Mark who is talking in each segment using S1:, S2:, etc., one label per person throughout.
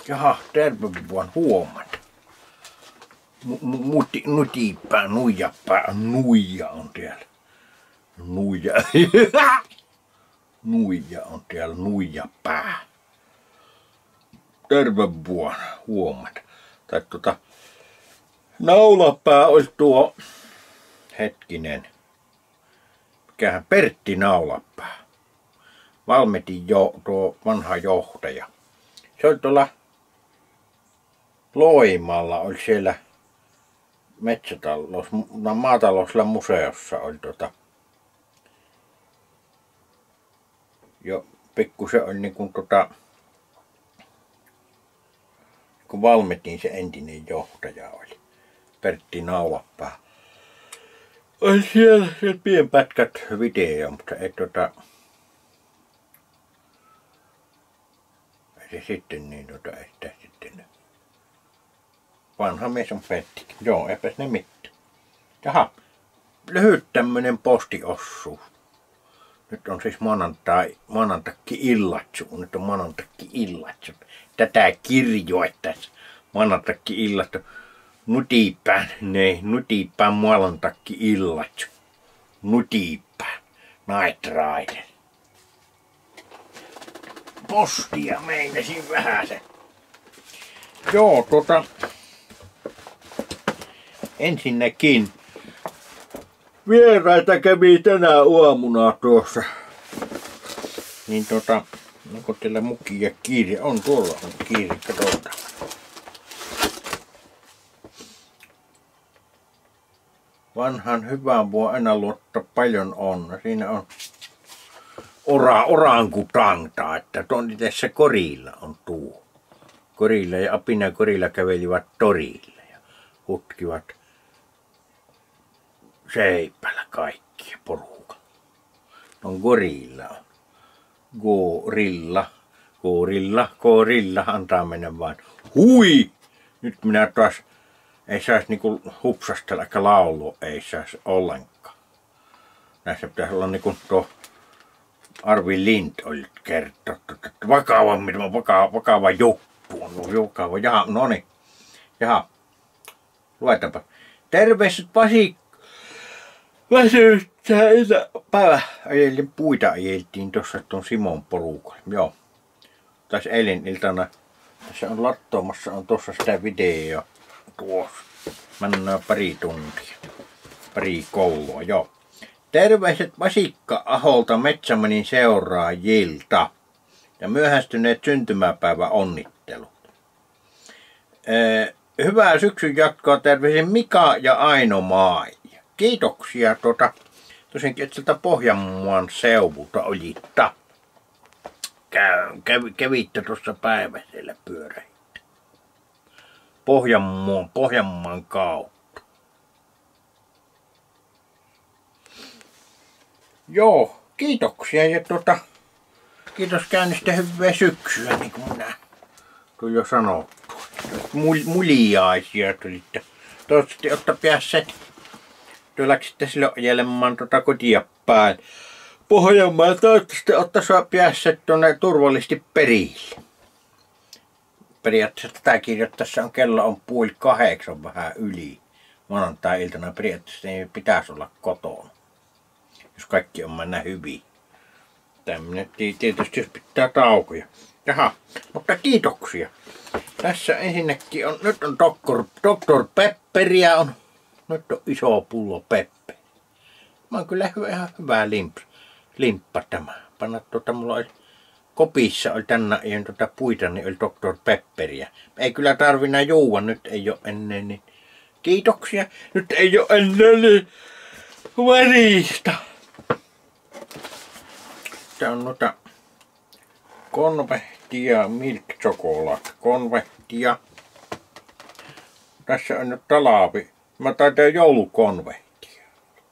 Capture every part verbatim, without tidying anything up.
S1: Jaha, terve vaan huomata. Muti, nutipää, nuijapää, nuija on täällä. Nuija. Nuija on täällä, nuijapää. Terve vuonna, huomata. Tai tota, naulapää oli tuo, hetkinen, mikähän Pertti Naulapää. Valmetin jo, tuo vanha johtaja. Se oli tuolla Loimalla, oli siellä metsätalous, maatalousella museossa oli tota, jo pikkusen oli niin kuin tota, kun Valmetin se entinen johtaja oli, Pertti Naulapää. Oli siellä, siellä pienpätkät video, mutta ei tota, ei se sitten niin tota, ei sitä sitten. Vanha mies on Perttikin. Joo, eipäs ne mitään. Jaha, lyhyt tämmönen postiosuus. Nyt on siis maanantai, maanantakki illatsu. Nyt on maanantakki illatsu. Tätä kirjoittais maanantakki illatsu. Nutipään, ne, nutipään maanantakki illatsu. Nutipään, Night Rider. Postia meinasin vähäsen. Joo, tota. Ensinnäkin vieraita kävi tänä aamuna tuossa. Niin tota, onko teillä muki ja kiire? On tuolla on kiire, katsotaan. Vanhan hyvän voi aina luottaa paljon on. Siinä on ora, orangutangta, että tuon tässä Korilla on tuo. Korilla ja Apina Korilla kävelivät torille ja hutkivat seipällä kaikkia porukka. No gorilla on. Gorilla, gorilla, gorilla, antaa mennä vaan. Hui! Nyt minä taas ei saisi niinku hupsastella eikä laulua, ei saisi ollenkaan. Näissä pitäisi olla niinku tuo Arvi Lind oli kertonut, että vakavammin, vakava, vakava juttu on, vakava, jaha, noni, jaha, luetaanpa. Terveiset Pasi. Väsyttää isä. Päivä ajelin puita ajeltiin tuossa tuon Simon porukalla. Joo. Tässä eilen iltana. Tässä on lattoamassa on tuossa sitä videoa. Tuossa. Mennään pari tuntia. Pari koulua, joo. Terveiset Vasikka Aholta Metsämanin seuraajilta. Ja myöhästyneet syntymäpäivä onnittelut. Ee, hyvää syksyn jatkoa terveisin Mika ja Aino Maija. Kiitoksia tuota, tosiaankin, että sieltä Pohjanmaan seuvulta olitta. Käv, kävitte tuossa päiväisellä pyöräitte. Pohjanmaan, Pohjanmaan kautta. Joo, kiitoksia ja tuota, kiitos käynnistä hyvää syksyä, niin kuin minä tuli jo sanottu. Mul, muliaisia tulitte. Toivottavasti olette päässeet. Te läksitte silloin ajelemaan tuota kotia päin Pohjanmaan. Toivottavasti ottaisi päässeet tuonne turvallisesti perille. Periaatteessa tätä kirjoittaessa on kello on puoli kahdeksan vähän yli. Maanantai-iltana periaatteessa ei pitäisi olla kotona. Jos kaikki on mennä hyvin. Tämmöinen tietysti jos pitää taukoja. Jaha, mutta kiitoksia. Tässä ensinnäkin on, nyt on doktor, doktor Pepperiä on. Nyt on iso pullo Peppe. Mä oon kyllä hyvä, ihan hyvä limppa, limppa tämä. Panna tuota, mulla oli kopissa oli tänä ajan tuota puita, niin oli doktor Pepperiä. Ei kyllä tarvinna juua, nyt ei oo ennen niin. Kiitoksia. Nyt ei oo ennen niin väristä. Tää on noita konvehtia, milk chocolate, konvehtia. Tässä on nyt talaavi. Mä taitaa joulukonvehtia.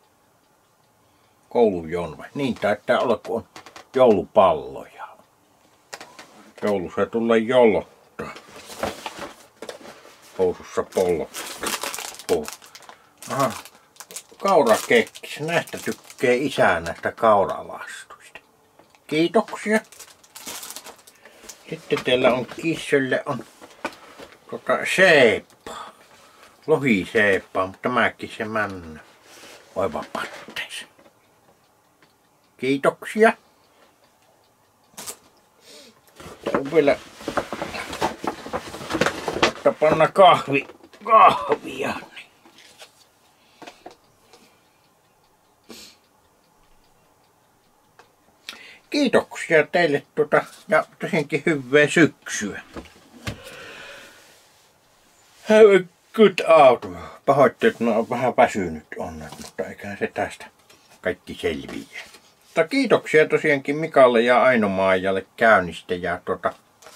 S1: Koulujonve. Niin taitaa olla, kun on joulupalloja. Joulussa tulee jollottaa. Housussa pollottaa. Oh. Aha. Kaurakeksi. Näistä tykkää isä näistä kauralastuista. Kiitoksia. Sitten teillä on kissolle on tota seeppa. Lohiseeppa, mutta tämäkin se männä. Oiva patteis. Kiitoksia. Tää on vielä ottaa panna kahvi, kahvia. Kiitoksia teille tuota, ja tosiaankin hyvää syksyä. Have a good autumn. Pahoittelen, että mä oon vähän väsynyt onnet, mutta eiköhän se tästä kaikki selviää. Mutta kiitoksia tosiaankin Mikalle ja Aino-Maijalle käynnistä ja tuota,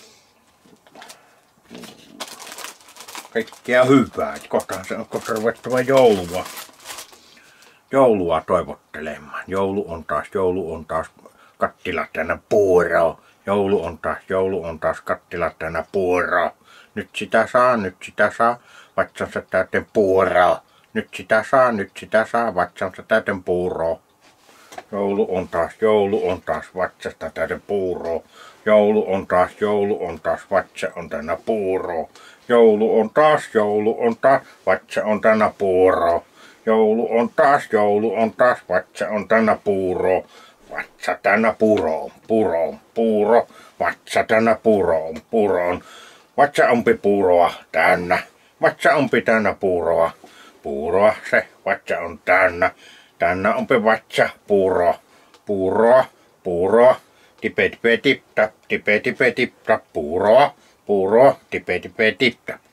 S1: kaikkea hyvää. Kohtahan se on kohta ruvettava joulua. Joulua toivottelemaan. Joulu on taas, joulu on taas. Kattila tänä puuroa. Joulu on taas, joulu on taas kattila tänä puuroa. Nyt sitä saa, nyt sitä saa, vatsansa täyteen puuroa. Nyt sitä saa, nyt sitä saa, vatsansa täyteen puuroa. Joulu on taas, joulu on taas, vatsasta täyteen puuroa. Joulu on taas, joulu on taas, vatsa on tänä puuroa. Joulu on taas, joulu on taas, vatsa on tänä puuroa. Joulu on taas, joulu on taas, vatsa on tänä puuroa. Vatsa tänä puroon, puroon, puuro, vatsa tänä puroon, puroon. Vatsa ompi puuroa täynnä, vatsa ompi täynnä puuroa. Puuroa se, vatsa on täynnä, täynnä ompi vatsa, puuroa. Puuroa, puuroa, tipe tipe tip tap, tipe tipe tip tap, puuroa. Puuroa, tipe tipe tip tap.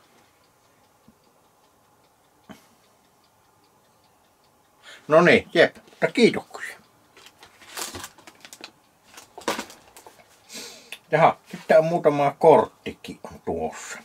S1: No niin, jep, mutta kiitoksia. Jaha, sitten on muutama korttikin on tuossa.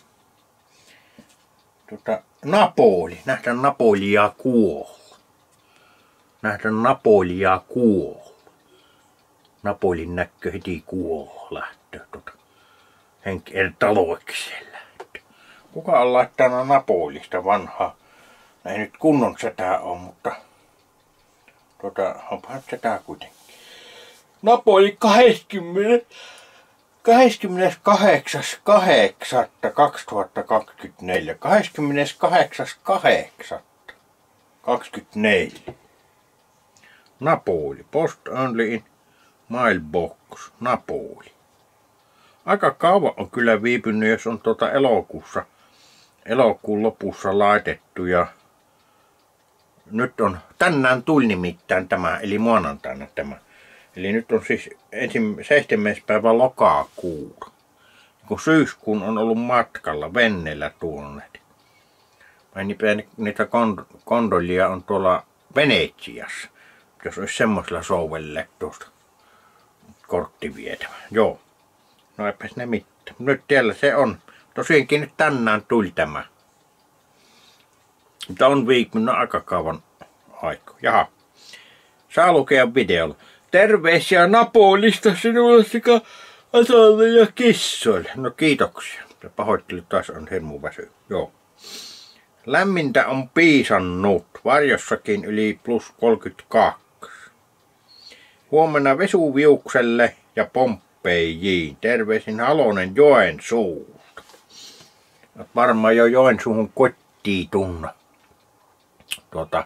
S1: Tota, Napoli. Nähdään Napolia kuolla. Nähdään Napolia kuolla. Napolin näkö heti kuolla lähtö. Tota, henki eri taloikseen lähtö. Kuka on laittanut Napolista vanhaa? Ei nyt kunnon setää on, mutta tota, onpahan setää kuitenkin. Napoli kaksikymmentä. kahdeskymmeneskahdeksas kahdeksatta kaksituhattakaksikymmentäneljä. kahdeskymmeneskahdeksas kahdeksatta kaksikymmentäneljä. Napoli. Post only in mailbox. Napoli. Aika kauan on kyllä viipynyt, jos on tuota elokuussa, elokuun lopussa laitettu. Ja nyt on, tänään tuli nimittäin tämä, eli maanantaina tämä. Eli nyt on siis seitsemäs päivä lokakuuta. Kun syyskuun on ollut matkalla veneellä tuonneet. Niitä kondolia on tuolla Venetsiassa. Jos olisi semmoisella souvelle tuosta kortti vietävä. Joo. No eipäs ne mitään. Nyt siellä se on. Tosiaankin nyt tänään tuli tämä. Mutta on viikko aika kauan aikaa. Jaha. Saa lukea videolla. Terveisiä Napolista sinulle sekä Atalle ja kissoille. No kiitoksia. Pahoittelu taas on hirmu väsy. Joo. Lämmintä on piisannut. Varjossakin yli plus kolmekymmentäkaksi. Huomenna Vesuviukselle ja Pomppeijiin. Terveisin Halonen Joensuusta. Olet varmaan jo Joensuuhun kotiin tunna. Tuota.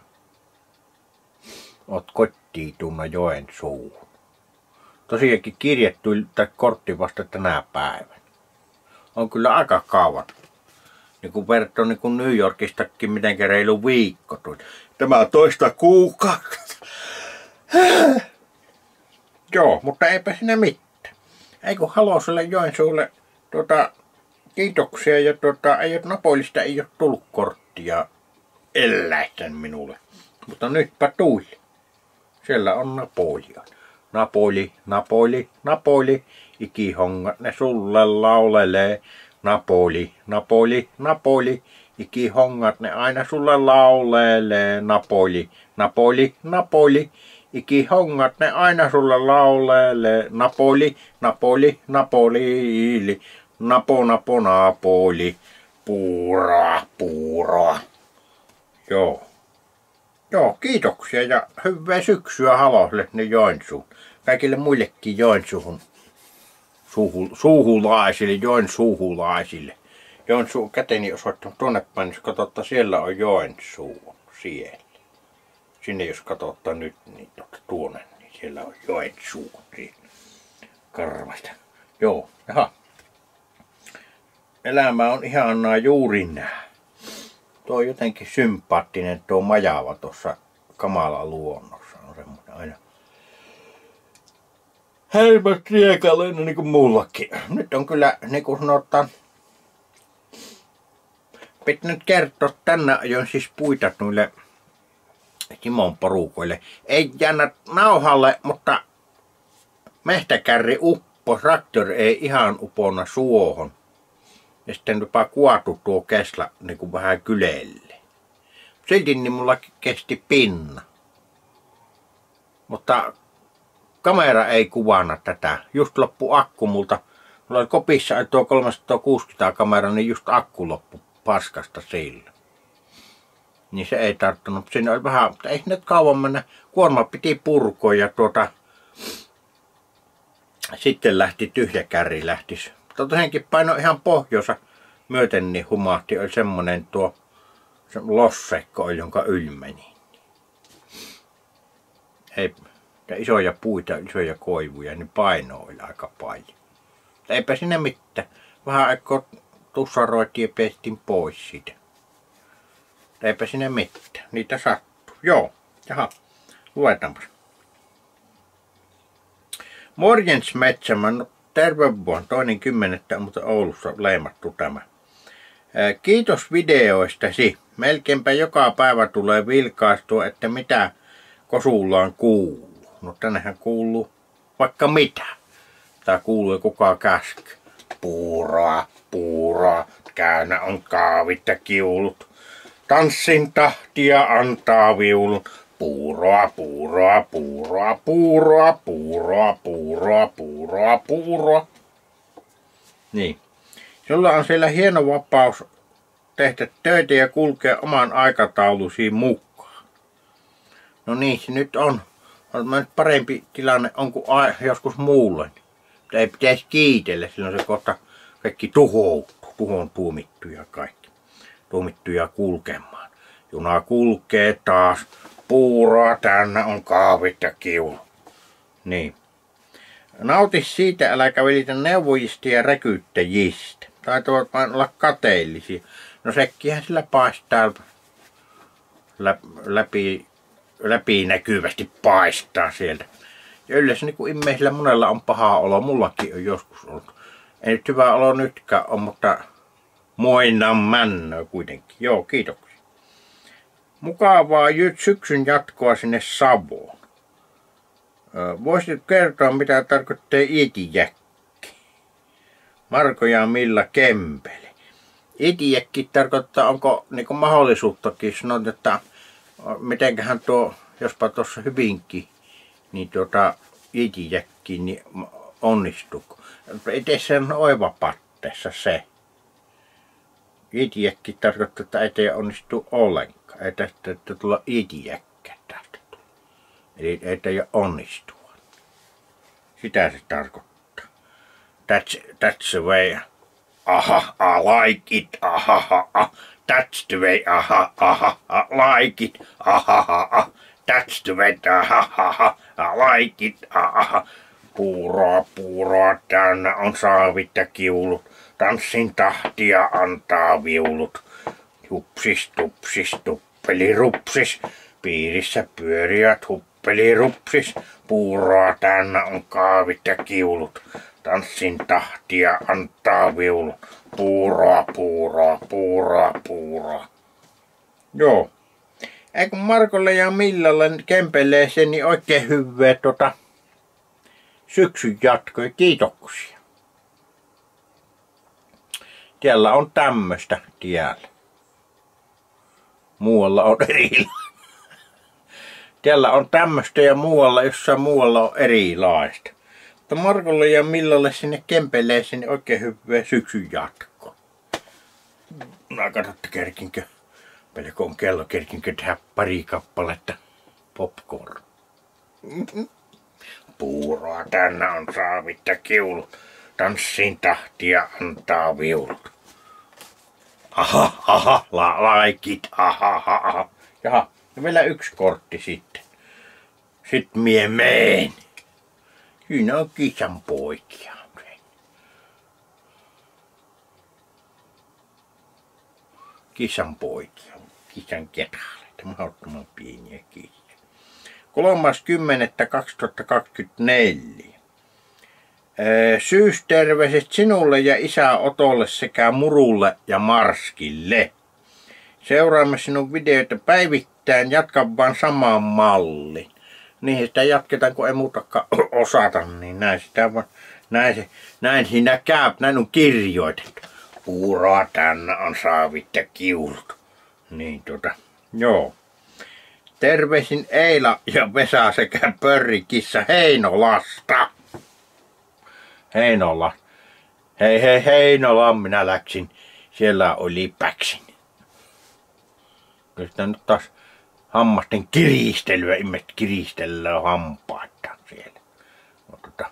S1: Oot kotiin tunna Joensuuhun. Tosiaankin kirje tuli tai kortti vasta tänä päivänä. On kyllä aika kauan. Niin kuin verrattuna niin kuin New Yorkistakin mitenkä reilu viikko tuli. Tämä toista kuukautta. Joo, mutta eipä siinä mitään. Ei kun Haloselle Joensuulle tuota, kiitoksia ja tuota, ei, Napolista ei ole tullut korttia elläisten minulle. Mutta nytpä tuli. Siellä on Napoleon. Napoli, Napoli, Napoli, ikihongat ne sulle laulelee. Napoli, Napoli, Napoli, ikihongat ne aina sulle laulelee. Napoli, Napoli, Napoli, ikihongat ne aina sulle laulelee. Napoli, Napoli, Napoli, Napo, Napo, Napoli, puuroa, puuroa. Joo. Joo, kiitoksia ja hyvää syksyä Haloselle ne Joensuun. Kaikille muillekin Joensuuhun suuhu, suuhulaisille, Joensuuhulaisille. Joensuu käteni osoittanut tuonne päin, jos katsotta, siellä on Joensuu siellä. Sinne jos katsotta nyt, niin tuonne, niin siellä on Joensuu siinä karvasta. Joo, jaha. Elämä on ihanaa juuri nää. Tuo on jotenkin sympaattinen tuo majava tuossa kamala luonnossa. On semmoinen aina helpot riekaleinen niin kuin mullakin. Nyt on kyllä, niin kuin sanotaan, pitää nyt kertoa, tänne ajoin siis puita noille Timon porukoille. Ei jännä nauhalle, mutta mehtäkärri uppo, traktori ei ihan uponna suohon. Ja sitten jopa kuatu tuo kesla niin kuin vähän kylelle. Silti niin mulla kesti pinna. Mutta kamera ei kuvana tätä. Just loppu akku multa. Mulla oli kopissa tuo kolmesataakuusikymmentä kamera, niin just akku loppu paskasta sillä. Niin se ei tarttunut. Siinä oli vähän, mutta ei nyt kauan mennä. Kuorma piti purkoa ja tuota... Sitten lähti tyhjä kärri lähtis. Mutta henkin paino ihan pohjoisa myöten, niin humahti. Oli semmonen tuo se lossekko, jonka yli meni. Ei, ja isoja puita, isoja koivuja, niin paino oli aika paljon. Eipä sinne mitään. Vähän aikaa tussaroitiin ja pestiin pois siitä. Eipä sinne mitään. Niitä sattuu. Joo. Jaha. Luetaanpas. Morjens Metsämä. No, terve vuonna. Toinen kymmenettä, mutta Oulussa leimattu tämä. Kiitos videoistasi. Melkeinpä joka päivä tulee vilkaistua, että mitä kosullaan kuuluu. No tännehän kuuluu vaikka mitä. Tää kuuluu ja kukaan käski. Puuraa, puuraa, käännä on kaavit ja kiulut. Tanssin tahtia antaa viulun. Puuroa, puuroa, puuroa, puuroa, puuroa, puuroa, puuroa, puuroa. Niin. Sulla on siellä hieno vapaus tehdä töitä ja kulkea oman aikataulusi mukaan. No niin, se nyt on. On nyt parempi tilanne on kuin joskus muulle. Mutta ei pitäisi kiitellä, silloin se kohta kaikki tuhoutuu. Tuhon tuomittuja kaikki. Tuomittuja kulkemaan. Juna kulkee taas. Puuroa täynnä on kaavit ja kiulu. Niin. Nauti siitä, äläkä välitä neuvojista ja räkyttäjistä. Taitavat vain olla kateellisia. No sekkihän sillä paistaa läpi, läpi näkyvästi paistaa sieltä. Ja yleensä niin kuin ihmisillä monella on paha olo. Mullakin on joskus ollut. Ei nyt hyvä olo nytkään ole, mutta muinnan männöä kuitenkin. Joo, kiitoksia. Mukavaa syksyn jatkoa sinne Savoon. Voisitko kertoa, mitä tarkoittaa ietijäkki? Marko ja Milla Kempele. Ietijäkki tarkoittaa, onko niin mahdollisuuttakin sanoa, että mitenköhän tuo, jospa tuossa hyvinkin, niin tuota ietijäkki niin onnistuu. Ei sen oivapatteessa se. Ietijäkki tarkoittaa, että ei onnistu ollenkaan. Ei tästä, että tulla ietijäkkä tästä tulla. Eli ei tämä onnistua. Sitä se tarkoittaa. That's, that's the way. Aha, I like it. Aha, aha. That's the way. Aha, aha. I like it. Aha, aha. That's the way. Aha, aha. I like it. Aha. Puuroa, puuroa täynnä on saavit ja kiulut. Tanssin tahtia antaa viulut. Hupsis, tupsis, tuppeli, rupsis. Piirissä pyörivät huppeli, rupsis. Puuroa täynnä on kaavit ja kiulut. Tanssin tahtia antaa viulut. Puuroa, puuroa, puuroa, puuroa. Joo. Ei kun Markolle ja Millalle Kempelee sen, niin oikein hyvää tota syksyn jatkoja. Kiitoksia. Tiellä on tämmöstä tiellä. Muualla on erilaista. Tiellä on tämmöstä ja muualla, jossain muualla on erilaista. Mutta Markolle ja Millalle sinne Kempelee sinne oikein hyvää syksyn jatkoa. No katsotte kerkinkö. Pelko on kello, kerkinkö tehdä pari kappaletta popcorn. Puuroa tänne on saavit ja kiulut. Tanssin tahtia antaa viulut. Aha, aha, la, laikit, aha, aha. Jaha, ja vielä yksi kortti sitten. Sitten mie meen. Siinä on kissan poikia. Kissan poikia. Kissan ketaaleita. Mahdottoman pieniä kissia. kolmas kymmenettä kaksituhattakaksikymmentäneljä. Syysterveiset sinulle ja isä Otolle sekä Murulle ja Marskille. Seuraamme sinun videoita päivittäin. Jatka vaan samaan malliin. Niin sitä jatketaan, kun ei muutakaan osata, niin näin sitä vaan. Näin, se, näin siinä käy, näin on kirjoitettu. Puuroa tänne on saavit ja kiulut. Niin tota, joo. Terveisin Eila ja Vesa sekä Pörrikissa Heinolasta. Heinola. Hei hei Heinolaan minä läksin. Siellä oli päksin. Kyllä sitä nyt taas hammasten kiristelyä, ihmiset kiristellään hampaita siellä. No, tota,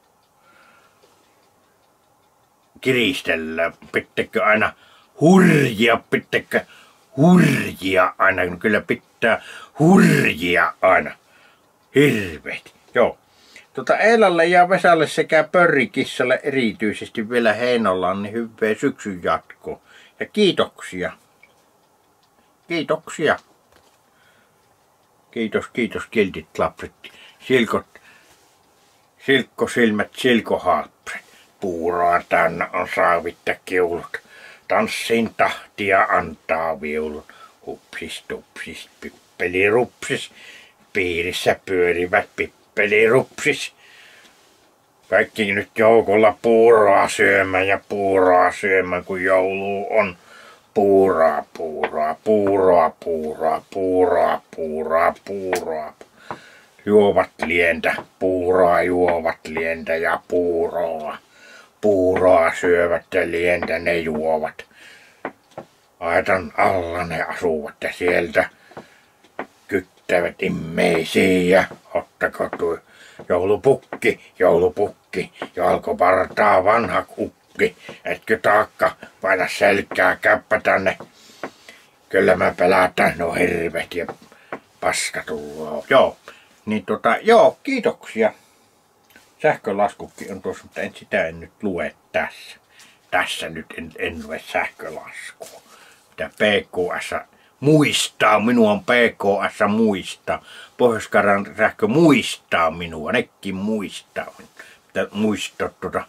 S1: kiristellään, pitääkö aina hurjia, pitääkö hurjia aina, no kyllä pitää hurjia aina. Hirveet, joo. Tota Eilalle ja Vesalle sekä Pörrikissalle erityisesti vielä Heinolaan niin hyvää syksyn jatkoa. Ja kiitoksia. Kiitoksia. Kiitos, kiitos kiltit lapset. Silkot, silkkosilmät, silkohaapset. Puuroa tänne on saavitta kiulut. Tanssin tahtia antaa viulut. Hupsis, tupsis, pippelirupsis. Piirissä pyörivät pippelirupsis. Kaikki nyt joukolla puuroa syömään ja puuroa syömään, kun joulu on. Puuroa, puuroa, puuroa, puuroa, puuroa, puuroa, puuroa. Juovat lientä, puuroa juovat lientä ja puuroa. Puuroa syövät ja lientä ne juovat. Aitan alla ne asuvat ja sieltä kyttävät immeisiin ja ottako tuo joulupukki, joulupukki, jalkopartaa vanha kukki. Etkö taakka paina selkää, käppä tänne. Kyllä mä pelätän nuo hirvet ja paska tulloo. Joo, niin tota, joo, kiitoksia. Sähkölaskukin on tuossa, mutta en sitä en nyt lue tässä. Tässä nyt en, en lue sähkölaskua. Mitä P K S muistaa, minua on P K S muistaa. Pohjois-Karjalan sähkö muistaa minua, nekin muistaa. Mitä muistaa tuota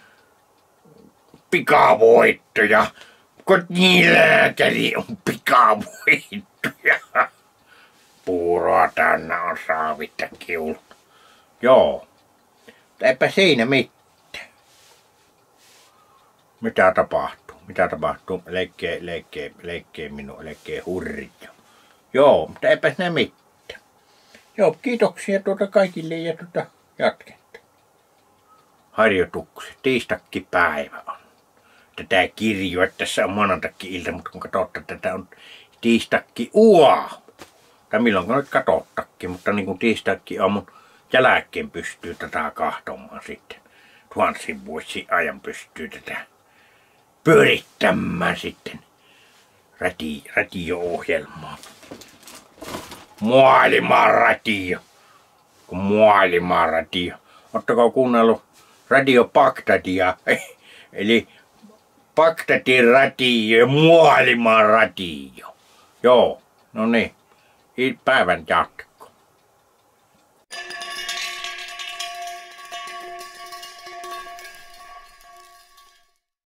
S1: pikavoittoja. Kotilääkäri on pikavoittoja. Puuroa tänne on saavitta kiulut. Joo. Eipä siinä mitään. Mitä tapahtuu? Mitä tapahtuu? Leikkee, leikkee, leikkee minua, leikkee hurja. Joo, mutta eipä siinä mitään. Joo, kiitoksia tuota kaikille ja tuota jatketta. Harjoitukset. Tiistakki päivä on. Tätä kirjoa, tässä on maanantakki ilta, mutta kun katsotte, tätä on tiistakki aamu. Tai milloin nyt katsottakin, mutta niin kuin tiistakki aamun jälkeen pystyy tätä kahtomaan sitten. Tuhansin vuosien ajan pystyy tätä pyörittämään sitten rati, radio-ohjelmaa. Maailman radio. Maailman radio. Ottakaa kuunnellut Radio Bagdadia, eli Bagdadin radio ja maailman radio. Joo, no niin. Päivän jatka.